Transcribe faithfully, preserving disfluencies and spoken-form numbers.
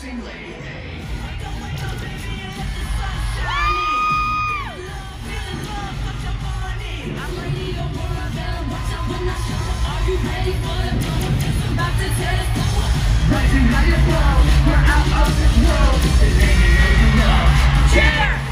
Introducing Lady Are you ready for the moment? It's about to test. Rising high above, we're out of this world. The Lady Aurora. Cheers!